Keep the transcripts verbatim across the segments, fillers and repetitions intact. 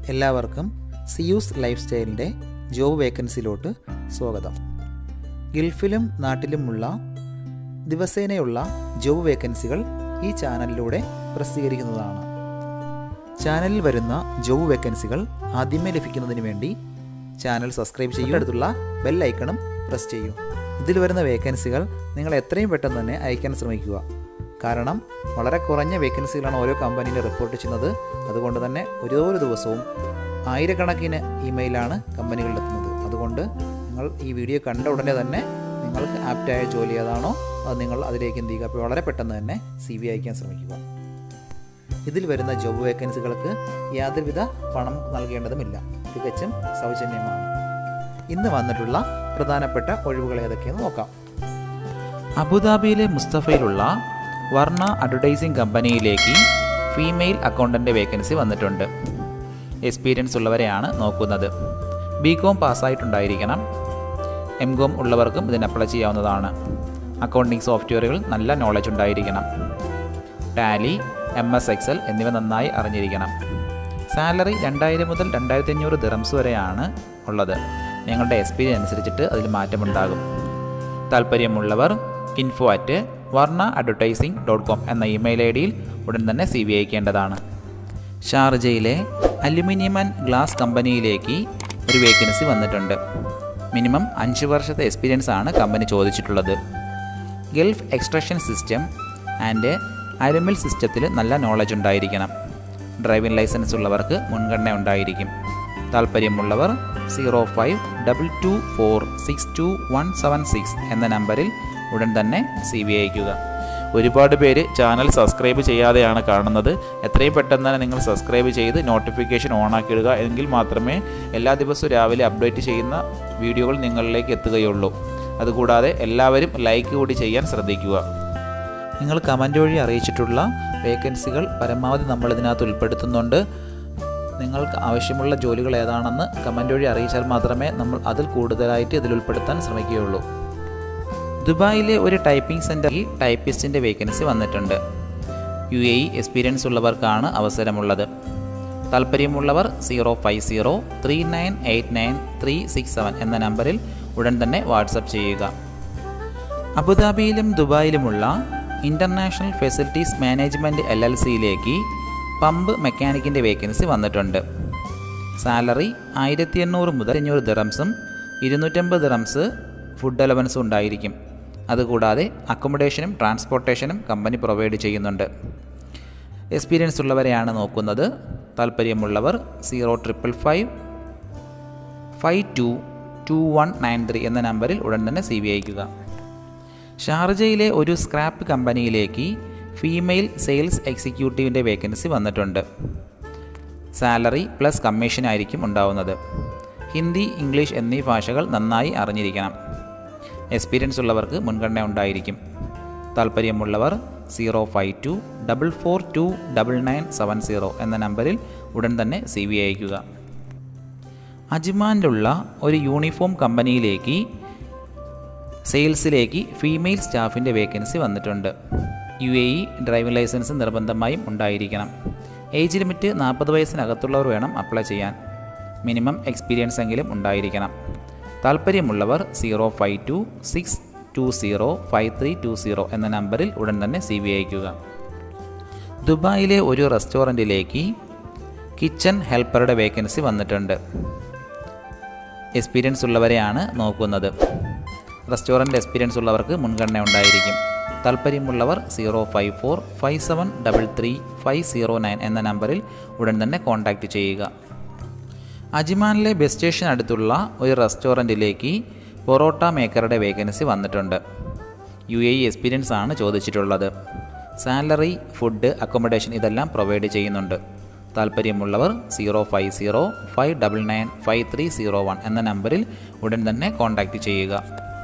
എല്ലാവർക്കും സിയൂസ് ലൈഫ് സ്റ്റൈലിൻ്റെ ജോബ് വേക്കൻസിയിലോട്ട് സ്വാഗതം. ഗൾഫിലും നാട്ടിലുമുള്ള ദിവസേനയുള്ള ജോബ് വേക്കൻസികൾ ഈ ചാനലിലൂടെ പ്രസിദ്ധീകരിക്കുന്നതാണ്. ചാനലിൽ വരുന്ന ജോബ് വേക്കൻസികൾ ആദ്യമേ ലഭിക്കുന്നതിന് വേണ്ടി ചാനൽ സബ്സ്ക്രൈബ് ചെയ്യും, അടുത്തുള്ള ബെൽ ഐക്കണും പ്രസ് ചെയ്യൂ. ഇതിൽ വരുന്ന വേക്കൻസികൾ നിങ്ങൾ എത്രയും പെട്ടെന്ന് തന്നെ അയക്കാൻ ശ്രമിക്കുക. കാരണം വളരെ കുറഞ്ഞ വേക്കൻസികളാണ് ഓരോ കമ്പനിയിൽ റിപ്പോർട്ട് ചെയ്യുന്നത്. അതുകൊണ്ട് തന്നെ ഓരോ ദിവസവും ആയിരക്കണക്കിന് ഇമെയിലാണ് കമ്പനികളിലെത്തുന്നത്. അതുകൊണ്ട് നിങ്ങൾ ഈ വീഡിയോ കണ്ട ഉടനെ തന്നെ നിങ്ങൾക്ക് ആപ്റ്റായ ജോലി ഏതാണോ അത് നിങ്ങൾ അതിലേക്ക് എന്ത് ചെയ്യുക, അപ്പോൾ വളരെ പെട്ടെന്ന് തന്നെ സി വി അയക്കാൻ ശ്രമിക്കുക. ഇതിൽ വരുന്ന ജോബ് വേക്കൻസികൾക്ക് യാതൊരുവിധ പണം നൽകേണ്ടതുമില്ല, തികച്ചും സൗജന്യമാണ്. ഇന്ന് വന്നിട്ടുള്ള പ്രധാനപ്പെട്ട ഒഴിവുകൾ ഏതൊക്കെയെന്ന് നോക്കാം. അബുദാബിയിലെ മുസ്തഫയിലുള്ള വർണ്ണ അഡ്വർടൈസിംഗ് കമ്പനിയിലേക്ക് ഫീമെയിൽ അക്കൗണ്ടൻ്റ് വേക്കൻസി വന്നിട്ടുണ്ട്. എക്സ്പീരിയൻസ് ഉള്ളവരെയാണ് നോക്കുന്നത്. ബി കോം പാസ്സായിട്ടുണ്ടായിരിക്കണം. എം കോം ഉള്ളവർക്കും ഇതിന് അപ്ലൈ ചെയ്യാവുന്നതാണ്. അക്കൗണ്ടിംഗ് സോഫ്റ്റ്വെയറുകൾ നല്ല നോളജ് ഉണ്ടായിരിക്കണം. ടാലി, എം എസ് എക്സൽ എന്നിവ നന്നായി അറിഞ്ഞിരിക്കണം. സാലറി രണ്ടായിരം മുതൽ രണ്ടായിരത്തി അഞ്ഞൂറ് ദിറംസ് വരെയാണ് ഉള്ളത്. നിങ്ങളുടെ എക്സ്പീരിയൻസ് അനുസരിച്ചിട്ട് അതിൽ മാറ്റമുണ്ടാകും. താല്പര്യമുള്ളവർ info at Varna advertising dot com എന്ന ഇമെയിൽ ഐ ഡിയിൽ ഉടൻ തന്നെ സി വി അയക്കേണ്ടതാണ്. ഷാർജയിലെ അലുമിനിയം ആൻഡ് ഗ്ലാസ് കമ്പനിയിലേക്ക് ഒരു വേക്കൻസി വന്നിട്ടുണ്ട്. മിനിമം അഞ്ച് വർഷത്തെ എക്സ്പീരിയൻസ് ആണ് കമ്പനി ചോദിച്ചിട്ടുള്ളത്. ഗൾഫ് എക്സ്ട്രാക്ഷൻ സിസ്റ്റം ആൻഡ് അലുമിൽ സിസ്റ്റത്തിൽ നല്ല നോളജ് ഉണ്ടായിരിക്കണം. ഡ്രൈവിംഗ് ലൈസൻസ് ഉള്ളവർക്ക് മുൻഗണന ഉണ്ടായിരിക്കും. താല്പര്യമുള്ളവർ zero five double two four six two one seven six എന്ന നമ്പറിൽ ഉടൻ തന്നെ സി വി അയക്കുക. ഒരുപാട് പേര് ചാനൽ സബ്സ്ക്രൈബ് ചെയ്യാതെയാണ് കാണുന്നത്. എത്രയും പെട്ടെന്ന് തന്നെ നിങ്ങൾ സബ്സ്ക്രൈബ് ചെയ്ത് നോട്ടിഫിക്കേഷൻ ഓൺ ആക്കിയിടുക. എങ്കിൽ മാത്രമേ എല്ലാ ദിവസവും രാവിലെ അപ്ഡേറ്റ് ചെയ്യുന്ന വീഡിയോകൾ നിങ്ങളിലേക്ക് എത്തുകയുള്ളൂ. അതുകൂടാതെ എല്ലാവരും ലൈക്ക് കൂടി ചെയ്യാൻ ശ്രദ്ധിക്കുക. നിങ്ങൾ കമൻറ്റ് വഴി അറിയിച്ചിട്ടുള്ള വേക്കൻസികൾ പരമാവധി നമ്മൾ ഇതിനകത്ത് ഉൾപ്പെടുത്തുന്നുണ്ട്. നിങ്ങൾക്ക് ആവശ്യമുള്ള ജോലികൾ ഏതാണെന്ന് കമൻറ്റ് വഴി അറിയിച്ചാൽ മാത്രമേ നമ്മൾ അതിൽ കൂടുതലായിട്ട് ഇതിൽ ഉൾപ്പെടുത്താൻ ശ്രമിക്കുകയുള്ളൂ. ദുബായിലെ ഒരു ടൈപ്പിംഗ് സെൻറ്ററിൽ ടൈപ്പിസ്റ്റിൻ്റെ വേക്കൻസി വന്നിട്ടുണ്ട്. യു എ ഇ എക്സ്പീരിയൻസ് ഉള്ളവർക്കാണ് അവസരമുള്ളത്. താല്പര്യമുള്ളവർ zero five zero three nine eight nine three six seven എന്ന നമ്പറിൽ ഉടൻ തന്നെ വാട്സപ്പ് ചെയ്യുക. അബുദാബിയിലും ദുബായിലുമുള്ള international facilities management L L സിയിലേക്ക് പമ്പ് മെക്കാനിക്കിൻ്റെ വേക്കൻസി വന്നിട്ടുണ്ട്. സാലറി ആയിരത്തി എണ്ണൂറ് മുതൽ അഞ്ഞൂറ് ദിറംസും ഇരുന്നൂറ്റമ്പത് ദിറംസ് ഫുഡ് അലവൻസും ഉണ്ടായിരിക്കും. അതുകൂടാതെ അക്കോമഡേഷനും ട്രാൻസ്പോർട്ടേഷനും കമ്പനി പ്രൊവൈഡ് ചെയ്യുന്നുണ്ട്. എക്സ്പീരിയൻസ് ഉള്ളവരെയാണ് നോക്കുന്നത്. താല്പര്യമുള്ളവർ zero triple five five two two one nine three എന്ന നമ്പറിൽ ഉടൻ തന്നെ സി വി അയക്കുക. ഷാർജയിലെ ഒരു സ്ക്രാപ്പ് കമ്പനിയിലേക്ക് ഫീമെയിൽ സെയിൽസ് എക്സിക്യൂട്ടീവിൻ്റെ വേക്കൻസി വന്നിട്ടുണ്ട്. സാലറി പ്ലസ് കമ്മീഷൻ ആയിരിക്കും ഉണ്ടാവുന്നത്. ഹിന്ദി, ഇംഗ്ലീഷ് എന്നീ ഭാഷകൾ നന്നായി അറിഞ്ഞിരിക്കണം. എക്സ്പീരിയൻസ് ഉള്ളവർക്ക് മുൻഗണന ഉണ്ടായിരിക്കും. താല്പര്യമുള്ളവർ zero five two double four two double nine seven zero എന്ന നമ്പറിൽ ഉടൻ തന്നെ സി വി അയക്കുക. അജ്മാനിലുള്ള ഒരു യൂണിഫോം കമ്പനിയിലേക്ക് സെയിൽസിലേക്ക് ഫീമെയിൽ സ്റ്റാഫിൻ്റെ വേക്കൻസി വന്നിട്ടുണ്ട്. U A E driving licence നിർബന്ധമായും ഉണ്ടായിരിക്കണം. ഏജ് ലിമിറ്റ് നാൽപ്പത് വയസ്സിനകത്തുള്ളവർ വേണം അപ്ലൈ ചെയ്യാൻ. മിനിമം എക്സ്പീരിയൻസ് എങ്കിലും ഉണ്ടായിരിക്കണം. താല്പര്യമുള്ളവർ zero five two six two zero five three two zero എന്ന നമ്പറിൽ ഉടൻ തന്നെ സി വി അയക്കുക. ദുബായിലെ ഒരു റെസ്റ്റോറൻറ്റിലേക്ക് കിച്ചൺ ഹെൽപ്പറുടെ വേക്കൻസി വന്നിട്ടുണ്ട്. എക്സ്പീരിയൻസ് ഉള്ളവരെയാണ് നോക്കുന്നത്. റെസ്റ്റോറൻറ്റ് എക്സ്പീരിയൻസ് ഉള്ളവർക്ക് മുൻഗണന ഉണ്ടായിരിക്കും. താല്പര്യമുള്ളവർ zero five four five seven double three five zero nine എന്ന നമ്പറിൽ ഉടൻ തന്നെ കോൺടാക്റ്റ് ചെയ്യുക. അജ്മാനിലെ ബസ് സ്റ്റേഷൻ അടുത്തുള്ള ഒരു റെസ്റ്റോറൻറ്റിലേക്ക് പൊറോട്ട മേക്കറുടെ വേക്കൻസി വന്നിട്ടുണ്ട്. യു എ ഇ എക്സ്പീരിയൻസ് ആണ് ചോദിച്ചിട്ടുള്ളത്. സാലറി, ഫുഡ്, അക്കോമഡേഷൻ ഇതെല്ലാം പ്രൊവൈഡ് ചെയ്യുന്നുണ്ട്. താല്പര്യമുള്ളവർ zero five zero five double nine five three zero one എന്ന നമ്പറിൽ ഉടൻ തന്നെ കോൺടാക്റ്റ് ചെയ്യുക.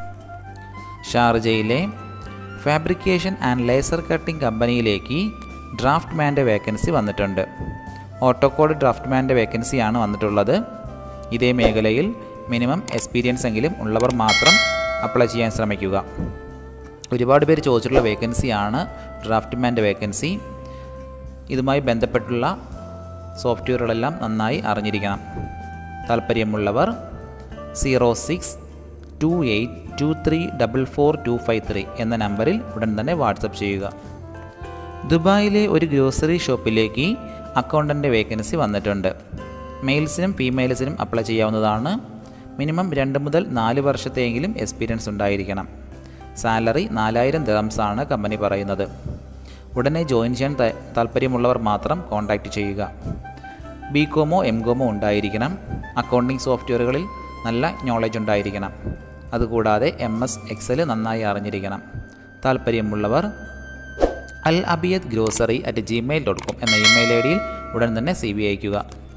ഷാർജയിലെ ഫാബ്രിക്കേഷൻ ആൻഡ് ലേസർ കട്ടിംഗ് കമ്പനിയിലേക്ക് ഡ്രാഫ്റ്റ്മാൻ്റെ വേക്കൻസി വന്നിട്ടുണ്ട്. ഓട്ടോകോഡ് ഡ്രാഫ്റ്റ്മാൻ്റെ വേക്കൻസിയാണ് വന്നിട്ടുള്ളത്. ഇതേ മേഖലയിൽ മിനിമം എക്സ്പീരിയൻസ് എങ്കിലും ഉള്ളവർ മാത്രം അപ്ലൈ ചെയ്യാൻ ശ്രമിക്കുക. ഒരുപാട് പേര് ചോദിച്ചിട്ടുള്ള വേക്കൻസിയാണ് ഡ്രാഫ്റ്റ്മാൻ്റെ വേക്കൻസി. ഇതുമായി ബന്ധപ്പെട്ടുള്ള സോഫ്റ്റ്വെയറുകളെല്ലാം നന്നായി അറിഞ്ഞിരിക്കണം. താല്പര്യമുള്ളവർ zero six two eight two three double four two five three എന്ന നമ്പറിൽ ഉടൻ തന്നെ വാട്സപ്പ് ചെയ്യുക. ദുബായിലെ ഒരു ഗ്രോസറി ഷോപ്പിലേക്ക് അക്കൗണ്ടൻ്റ് വേക്കൻസി വന്നിട്ടുണ്ട്. മെയിൽസിനും ഫീമെയിൽസിനും അപ്ലൈ ചെയ്യാവുന്നതാണ്. മിനിമം രണ്ട് മുതൽ നാല് വർഷത്തെയെങ്കിലും എക്സ്പീരിയൻസ് ഉണ്ടായിരിക്കണം. സാലറി നാലായിരം ദിർഹംസാണ് കമ്പനി പറയുന്നത്. ഉടനെ ജോയിൻ ചെയ്യാൻ താല്പര്യമുള്ളവർ മാത്രം കോൺടാക്റ്റ് ചെയ്യുക. ബി കോമോ എം കോമോ ഉണ്ടായിരിക്കണം. അക്കൗണ്ടിംഗ് സോഫ്റ്റ്വെയറുകളിൽ നല്ല നോളജ് ഉണ്ടായിരിക്കണം. അതുകൂടാതെ എം എസ് എക്സൽ നന്നായി അറിഞ്ഞിരിക്കണം. താല്പര്യമുള്ളവർ Al Abiyad grocery at Gmail dot com എന്ന ഇമെയിൽ ഐ ഡിയിൽ ഉടൻ തന്നെ സി വി അയക്കുക.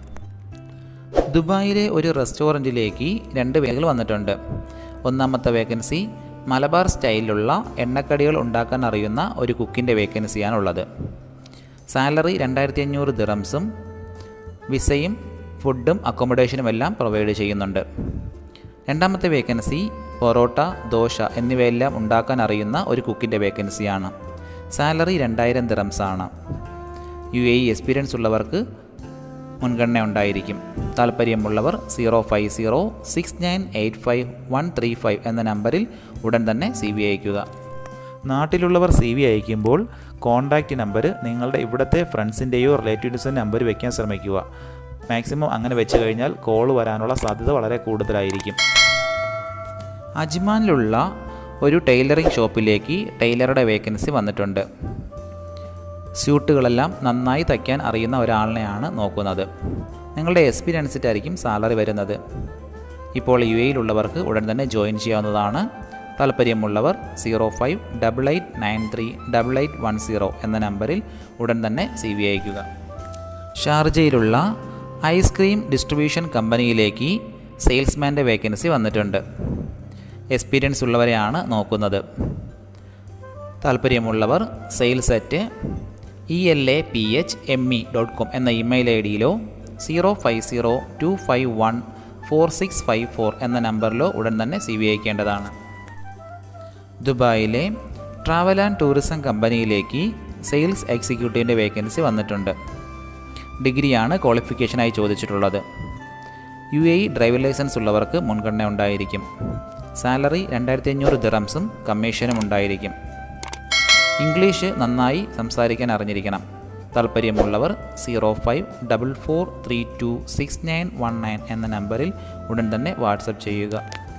ദുബായിലെ ഒരു റെസ്റ്റോറൻറ്റിലേക്ക് രണ്ട് വേക്കൻസികൾ വന്നിട്ടുണ്ട്. ഒന്നാമത്തെ വേക്കൻസി മലബാർ സ്റ്റൈലിലുള്ള എണ്ണക്കടികൾ ഉണ്ടാക്കാൻ അറിയുന്ന ഒരു കുക്കിൻ്റെ വേക്കൻസിയാണുള്ളത്. സാലറി രണ്ടായിരത്തി അഞ്ഞൂറ് ദിർഹംസും വിസയും ഫുഡും അക്കോമഡേഷനും എല്ലാം പ്രൊവൈഡ് ചെയ്യുന്നുണ്ട്. രണ്ടാമത്തെ വേക്കൻസി പൊറോട്ട, ദോശ എന്നിവയെല്ലാം ഉണ്ടാക്കാൻ അറിയുന്ന ഒരു കുക്കിൻ്റെ വേക്കൻസിയാണ്. സാലറി രണ്ടായിരം ദിർഹംസാണ്. യു എ ഇ എക്സ്പീരിയൻസ് ഉള്ളവർക്ക് മുൻഗണന ഉണ്ടായിരിക്കും. താല്പര്യമുള്ളവർ zero five zero six nine eight five one three five എന്ന നമ്പറിൽ ഉടൻ തന്നെ സി വി അയക്കുക. നാട്ടിലുള്ളവർ സി വി അയക്കുമ്പോൾ കോൺടാക്റ്റ് നമ്പർ നിങ്ങളുടെ ഇവിടുത്തെ ഫ്രണ്ട്സിൻ്റെയോ റിലേറ്റീവ്സിൻ്റെ നമ്പർ വയ്ക്കാൻ ശ്രമിക്കുക. മാക്സിമം അങ്ങനെ വെച്ച് കഴിഞ്ഞാൽ കോൾ വരാനുള്ള സാധ്യത വളരെ കൂടുതലായിരിക്കും. അജ്മാനിലുള്ള ഒരു ടൈലറിംഗ് ഷോപ്പിലേക്ക് ടൈലറുടെ വേക്കൻസി വന്നിട്ടുണ്ട്. സ്യൂട്ടുകളെല്ലാം നന്നായി തയ്ക്കാൻ അറിയുന്ന ഒരാളിനെയാണ് നോക്കുന്നത്. നിങ്ങളുടെ എക്സ്പീരിയൻസിട്ടായിരിക്കും സാലറി വരുന്നത്. ഇപ്പോൾ യു എയിലുള്ളവർക്ക് ഉടൻ തന്നെ ജോയിൻ ചെയ്യാവുന്നതാണ്. താല്പര്യമുള്ളവർ zero five double eight nine three double eight one zero എന്ന നമ്പറിൽ ഉടൻ തന്നെ സി വി അയക്കുക. ഷാർജയിലുള്ള ഐസ്ക്രീം ഡിസ്ട്രിബ്യൂഷൻ കമ്പനിയിലേക്ക് സെയിൽസ്മാൻ്റെ വേക്കൻസി വന്നിട്ടുണ്ട്. എക്സ്പീരിയൻസ് ഉള്ളവരെയാണ് നോക്കുന്നത്. താല്പര്യമുള്ളവർ sales at E L A P H M E dot com എന്ന ഇമെയിൽ ഐ ഡിയിലോ zero five zero two five one four six five four എന്ന നമ്പറിലോ ഉടൻ തന്നെ സി വി അയക്കേണ്ടതാണ്. ദുബായിലെ ട്രാവൽ ആൻഡ് ടൂറിസം കമ്പനിയിലേക്ക് സെയിൽസ് എക്സിക്യൂട്ടീവിൻ്റെ വേക്കൻസി വന്നിട്ടുണ്ട്. ഡിഗ്രിയാണ് ക്വാളിഫിക്കേഷനായി ചോദിച്ചിട്ടുള്ളത്. U A E driving licence ഉള്ളവർക്ക് മുൻഗണന ഉണ്ടായിരിക്കും. സാലറി രണ്ടായിരത്തി അഞ്ഞൂറ് ദിർഹംസും കമ്മീഷനും ഉണ്ടായിരിക്കും. ഇംഗ്ലീഷ് നന്നായി സംസാരിക്കാൻ അറിഞ്ഞിരിക്കണം. താല്പര്യമുള്ളവർ zero five double four three two six nine one nine എന്ന നമ്പറിൽ ഉടൻ തന്നെ വാട്സപ്പ് ചെയ്യുക.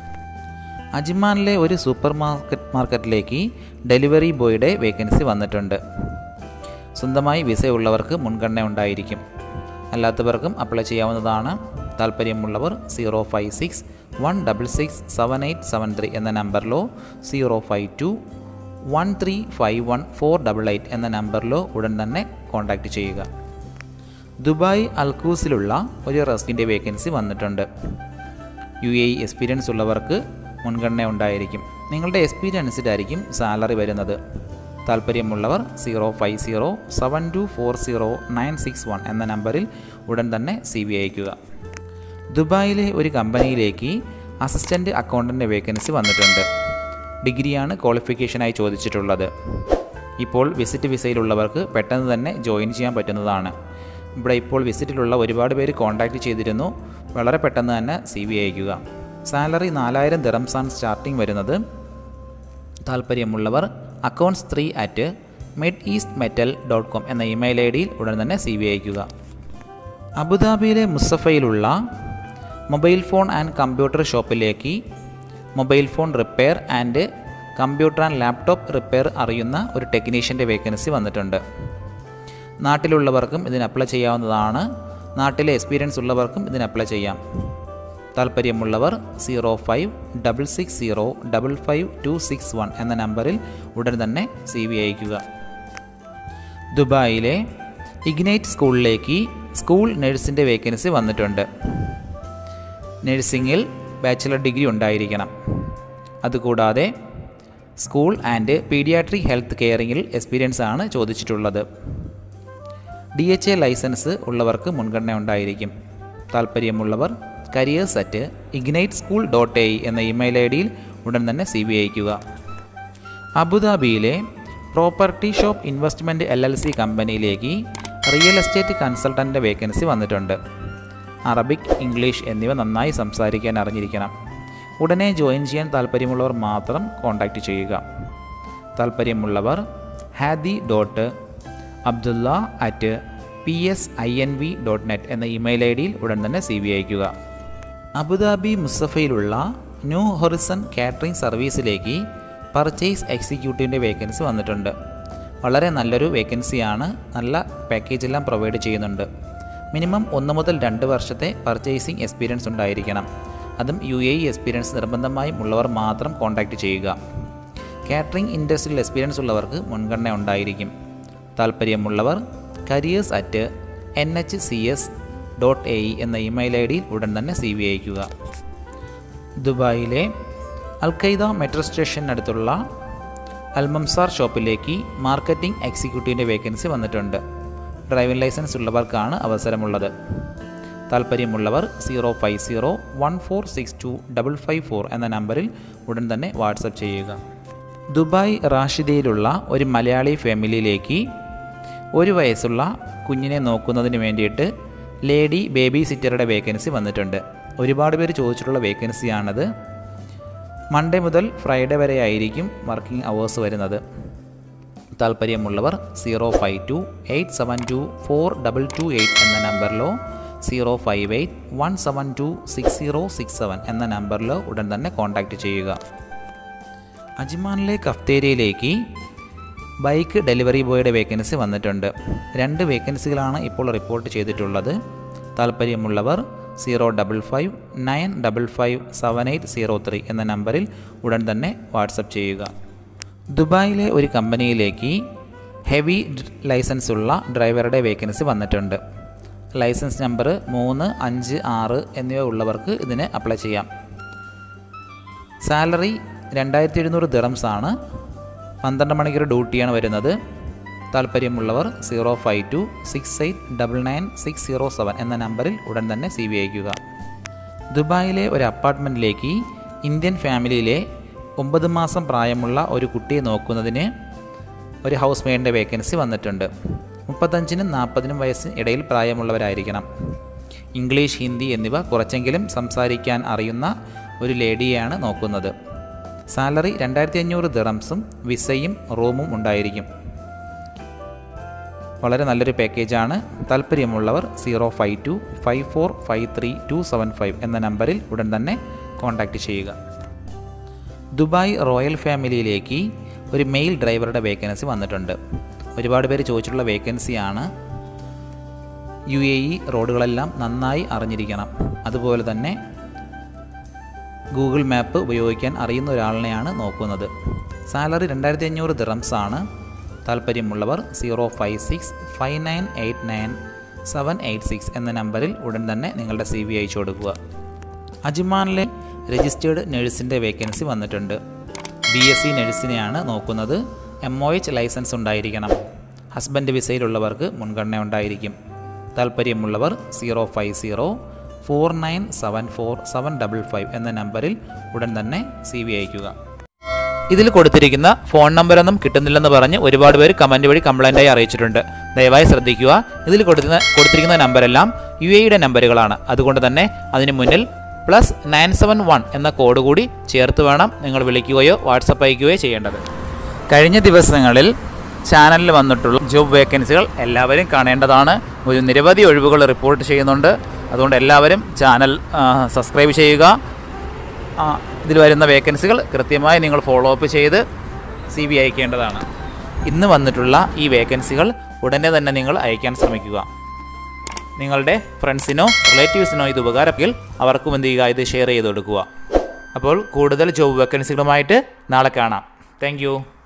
അജ്മാനിലെ ഒരു സൂപ്പർ മാർക്കറ്റ് മാർക്കറ്റിലേക്ക് ഡെലിവറി ബോയുടെ വേക്കൻസി വന്നിട്ടുണ്ട്. സ്വന്തമായി വിസ ഉള്ളവർക്ക് മുൻഗണന ഉണ്ടായിരിക്കും. അല്ലാത്തവർക്കും അപ്ലൈ ചെയ്യാവുന്നതാണ്. താല്പര്യമുള്ളവർ zero five six one double six seven eight seven three എന്ന നമ്പറിലോ zero five two one three five one four double eight എന്ന നമ്പറിലോ ഉടൻ തന്നെ കോൺടാക്റ്റ് ചെയ്യുക. ദുബായ് അൽക്കൂസിലുള്ള ഒരു റെസ്കിൻ്റെ വേക്കൻസി വന്നിട്ടുണ്ട്. യു എ ഇ എക്സ്പീരിയൻസ് ഉള്ളവർക്ക് മുൻഗണന ഉണ്ടായിരിക്കും. നിങ്ങളുടെ എക്സ്പീരിയൻസിലായിരിക്കും സാലറി വരുന്നത്. താല്പര്യമുള്ളവർ zero five zero seven two four zero nine six one എന്ന നമ്പറിൽ ഉടൻ തന്നെ സി വി അയക്കുക. ദുബായിലെ ഒരു കമ്പനിയിലേക്ക് അസിസ്റ്റൻ്റ് അക്കൗണ്ടൻ്റ് വേക്കൻസി വന്നിട്ടുണ്ട്. ഡിഗ്രിയാണ് ക്വാളിഫിക്കേഷനായി ചോദിച്ചിട്ടുള്ളത്. ഇപ്പോൾ വിസിറ്റ് വിസയിലുള്ളവർക്ക് പെട്ടെന്ന് തന്നെ ജോയിൻ ചെയ്യാൻ പറ്റുന്നതാണ്. ഇവിടെ ഇപ്പോൾ വിസിറ്റിലുള്ള ഒരുപാട് പേര് കോൺടാക്റ്റ് ചെയ്തിരുന്നു. വളരെ പെട്ടെന്ന് തന്നെ സി വി അയക്കുക. സാലറി നാലായിരം ദിർഹംസാണ് സ്റ്റാർട്ടിംഗ് വരുന്നത്. താല്പര്യമുള്ളവർ accounts three at mid east metal dot com എന്ന ഇമെയിൽ ഐ ഡിയിൽ ഉടൻ തന്നെ സി വി അയക്കുക. അബുദാബിയിലെ മുസഫയിലുള്ള മൊബൈൽ ഫോൺ ആൻഡ് കമ്പ്യൂട്ടർ ഷോപ്പിലേക്ക് mobile phone repair and computer and laptop repair അറിയുന്ന ഒരു ടെക്നീഷ്യൻ്റെ വേക്കൻസി വന്നിട്ടുണ്ട്. നാട്ടിലുള്ളവർക്കും ഇതിന് അപ്ലൈ ചെയ്യാവുന്നതാണ്. നാട്ടിലെ എക്സ്പീരിയൻസ് ഉള്ളവർക്കും ഇതിന് അപ്ലൈ ചെയ്യാം. താല്പര്യമുള്ളവർ zero five double six zero double five two six one എന്ന നമ്പറിൽ ഉടൻ തന്നെ സി വി അയക്കുക. ദുബായിലെ ഇഗ്നൈറ്റ് സ്കൂളിലേക്ക് സ്കൂൾ നഴ്സിൻ്റെ വേക്കൻസി വന്നിട്ടുണ്ട്. നഴ്സിംഗിൽ ബാച്ചിലർ ഡിഗ്രി ഉണ്ടായിരിക്കണം. അതുകൂടാതെ സ്കൂൾ ആൻഡ് പീഡിയാട്രിക് ഹെൽത്ത് കെയറിങ്ങിൽ എക്സ്പീരിയൻസ് ആണ് ചോദിച്ചിട്ടുള്ളത്. ഡി എച്ച് എ ലൈസൻസ് ഉള്ളവർക്ക് മുൻഗണന ഉണ്ടായിരിക്കും. താല്പര്യമുള്ളവർ careers at Ignite school dot A എന്ന ഇമെയിൽ ഐ ഡിയിൽ ഉടൻ തന്നെ സി വി അയക്കുക. അബുദാബിയിലെ property shop investment L L C കമ്പനിയിലേക്ക് റിയൽ എസ്റ്റേറ്റ് കൺസൾട്ടൻ്റ് വേക്കൻസി വന്നിട്ടുണ്ട്. അറബിക്, ഇംഗ്ലീഷ് എന്നിവ നന്നായി സംസാരിക്കാൻ അറിഞ്ഞിരിക്കണം. ഉടനെ ജോയിൻ ചെയ്യാൻ താല്പര്യമുള്ളവർ മാത്രം കോൺടാക്റ്റ് ചെയ്യുക. താല്പര്യമുള്ളവർ Hadi dot Abdullah at P S I N V dot net എന്ന ഇമെയിൽ ഐ ഡിയിൽ ഉടൻ തന്നെ സി വി അയക്കുക. അബുദാബി മുസഫയിലുള്ള ന്യൂ ഹൊറിസൺ കാറ്ററിംഗ് സർവീസിലേക്ക് പർച്ചേസ് എക്സിക്യൂട്ടീവിൻ്റെ വേക്കൻസി വന്നിട്ടുണ്ട്. വളരെ നല്ലൊരു വേക്കൻസിയാണ്. നല്ല പാക്കേജെല്ലാം പ്രൊവൈഡ് ചെയ്യുന്നുണ്ട്. മിനിമം ഒന്ന് മുതൽ രണ്ട് വർഷത്തെ പർച്ചേസിംഗ് എക്സ്പീരിയൻസ് ഉണ്ടായിരിക്കണം. അതും യു എ ഇ എക്സ്പീരിയൻസ് നിർബന്ധമായും ഉള്ളവർ മാത്രം കോൺടാക്റ്റ് ചെയ്യുക. കാറ്ററിംഗ് ഇൻഡസ്ട്രിയിൽ എക്സ്പീരിയൻസ് ഉള്ളവർക്ക് മുൻഗണന ഉണ്ടായിരിക്കും. താല്പര്യമുള്ളവർ careers at N H C S dot A E എന്ന ഇമെയിൽ ഐ ഡിയിൽ ഉടൻ തന്നെ സി വി അയക്കുക. ദുബായിലെ അൽഖൈദ മെട്രോ സ്റ്റേഷനടുത്തുള്ള അൽമംസാർ ഷോപ്പിലേക്ക് മാർക്കറ്റിംഗ് എക്സിക്യൂട്ടീവിൻ്റെ വേക്കൻസി വന്നിട്ടുണ്ട്. ഡ്രൈവിംഗ് ലൈസൻസ് ഉള്ളവർക്കാണ് അവസരമുള്ളത്. താല്പര്യമുള്ളവർ zero five zero one four six two double five four എന്ന നമ്പറിൽ ഉടൻ തന്നെ വാട്സപ്പ് ചെയ്യുക. ദുബായ് റാഷിദയിലുള്ള ഒരു മലയാളി ഫാമിലിയിലേക്ക് ഒരു വയസ്സുള്ള കുഞ്ഞിനെ നോക്കുന്നതിന് വേണ്ടിയിട്ട് ലേഡി ബേബി സിറ്ററുടെ വേക്കൻസി വന്നിട്ടുണ്ട്. ഒരുപാട് പേര് ചോദിച്ചിട്ടുള്ള വേക്കൻസിയാണത്. മൺഡേ മുതൽ ഫ്രൈഡേ വരെ ആയിരിക്കും വർക്കിംഗ് അവേഴ്സ് വരുന്നത്. താല്പര്യമുള്ളവർ zero five two eight seven two four double two eight എന്ന നമ്പറിലോ zero five eight one seven two six zero six seven എന്ന നമ്പറിലോ ഉടൻ തന്നെ കോൺടാക്റ്റ് ചെയ്യുക. അജ്മാനിലെ കഫ്തേരിയയിലേക്ക് ബൈക്ക് ഡെലിവറി ബോയുടെ വേക്കൻസി വന്നിട്ടുണ്ട്. രണ്ട് വേക്കൻസികളാണ് ഇപ്പോൾ റിപ്പോർട്ട് ചെയ്തിട്ടുള്ളത്. താല്പര്യമുള്ളവർ zero double five nine double five seven eight zero three എന്ന നമ്പറിൽ ഉടൻ തന്നെ വാട്സപ്പ് ചെയ്യുക. ദുബായിലെ ഒരു കമ്പനിയിലേക്ക് ഹെവി ലൈസൻസ് ഉള്ള ഡ്രൈവറുടെ വേക്കൻസി വന്നിട്ടുണ്ട്. ലൈസൻസ് നമ്പർ മൂന്ന് അഞ്ച് ആറ് എന്നിവ ഉള്ളവർക്ക് ഇതിന് അപ്ലൈ ചെയ്യാം. സാലറി രണ്ടായിരത്തി എഴുന്നൂറ് ദിറംസ് ആണ്. പന്ത്രണ്ട് മണിക്കൂർ ഡ്യൂട്ടിയാണ് വരുന്നത്. താല്പര്യമുള്ളവർ zero five two six eight double nine six zero seven എന്ന നമ്പറിൽ ഉടൻ തന്നെ സി വി അയക്കുക. ദുബായിലെ ഒരു അപ്പാർട്ട്മെൻറ്റിലേക്ക് ഇന്ത്യൻ ഫാമിലിയിലെ ഒമ്പത് മാസം പ്രായമുള്ള ഒരു കുട്ടിയെ നോക്കുന്നതിന് ഒരു ഹൗസ് മെയ്ഡിൻ്റെ വേക്കൻസി വന്നിട്ടുണ്ട്. മുപ്പത്തഞ്ചിനും നാൽപ്പതിനും വയസ്സിന് ഇടയിൽ പ്രായമുള്ളവരായിരിക്കണം. ഇംഗ്ലീഷ്, ഹിന്ദി എന്നിവ കുറച്ചെങ്കിലും സംസാരിക്കാൻ അറിയുന്ന ഒരു ലേഡിയെയാണ് നോക്കുന്നത്. സാലറി രണ്ടായിരത്തി അഞ്ഞൂറ് ദിറംസും വിസയും റൂമും ഉണ്ടായിരിക്കും. വളരെ നല്ലൊരു പാക്കേജാണ്. താല്പര്യമുള്ളവർ zero five two five four five three two seven five എന്ന നമ്പറിൽ ഉടൻ തന്നെ കോൺടാക്റ്റ് ചെയ്യുക. ദുബായ് റോയൽ ഫാമിലിയിലേക്ക് ഒരു മെയിൽ ഡ്രൈവറുടെ വേക്കൻസി വന്നിട്ടുണ്ട്. ഒരുപാട് പേര് ചോദിച്ചിട്ടുള്ള വേക്കൻസിയാണ്. യു എ ഇ റോഡുകളെല്ലാം നന്നായി അറിഞ്ഞിരിക്കണം. അതുപോലെ തന്നെ ഗൂഗിൾ മാപ്പ് ഉപയോഗിക്കാൻ അറിയുന്ന ഒരാളിനെയാണ് നോക്കുന്നത്. സാലറി രണ്ടായിരത്തി അഞ്ഞൂറ് ദിറംസ് ആണ്. താല്പര്യമുള്ളവർ zero five six five nine eight nine seven eight six എന്ന നമ്പറിൽ ഉടൻ തന്നെ നിങ്ങളുടെ സി വി അയച്ചു കൊടുക്കുക. അജ്മാനിലെ രജിസ്റ്റേർഡ് നഴ്സിൻ്റെ വേക്കൻസി വന്നിട്ടുണ്ട്. ബി എസ് സി നഴ്സിനെയാണ് നോക്കുന്നത്. എം ഒ എച്ച് ലൈസൻസ് ഉണ്ടായിരിക്കണം. ഹസ്ബൻഡ് വിസയിലുള്ളവർക്ക് മുൻഗണന ഉണ്ടായിരിക്കും. താല്പര്യമുള്ളവർ zero five zero four nine seven four seven double five എന്ന നമ്പറിൽ ഉടൻ തന്നെ സി വി അയക്കുക. ഇതിൽ കൊടുത്തിരിക്കുന്ന ഫോൺ നമ്പറൊന്നും കിട്ടുന്നില്ലെന്ന് പറഞ്ഞ് ഒരുപാട് പേര് കമൻറ്റ് വഴി കംപ്ലൈൻറ്റായി അറിയിച്ചിട്ടുണ്ട്. ദയവായി ശ്രദ്ധിക്കുക. ഇതിൽ കൊടുക്കുന്ന കൊടുത്തിരിക്കുന്ന നമ്പരെല്ലാം യു എയുടെ നമ്പറുകളാണ്. അതുകൊണ്ട് തന്നെ അതിന് മുന്നിൽ പ്ലസ് നയൻ സെവൻ വൺ എന്ന കോഡ് കൂടി ചേർത്ത് വേണം നിങ്ങൾ വിളിക്കുകയോ വാട്സപ്പ് അയക്കുകയോ ചെയ്യേണ്ടത്. കഴിഞ്ഞ ദിവസങ്ങളിൽ ചാനലിൽ വന്നിട്ടുള്ള ജോബ് വേക്കൻസികൾ എല്ലാവരും കാണേണ്ടതാണ്. ഒരു നിരവധി ഒഴിവുകൾ റിപ്പോർട്ട് ചെയ്യുന്നുണ്ട്. അതുകൊണ്ട് എല്ലാവരും ചാനൽ സബ്സ്ക്രൈബ് ചെയ്യുക. ഇതിൽ വരുന്ന വേക്കൻസികൾ കൃത്യമായി നിങ്ങൾ ഫോളോ അപ്പ് ചെയ്ത് സി വി അയക്കേണ്ടതാണ്. ഇന്ന് വന്നിട്ടുള്ള ഈ വേക്കൻസികൾ ഉടനെ തന്നെ നിങ്ങൾ അയക്കാൻ ശ്രമിക്കുക. നിങ്ങളുടെ ഫ്രണ്ട്സിനോ റിലേറ്റീവ്സിനോ ഇത് ഉപകാരമെങ്കിൽ അവർക്കും എന്ത് ചെയ്യുക, ഇത് ഷെയർ ചെയ്ത് കൊടുക്കുക. അപ്പോൾ കൂടുതൽ ജോബ് വേക്കൻസികളുമായിട്ട് നാളെ കാണാം. താങ്ക്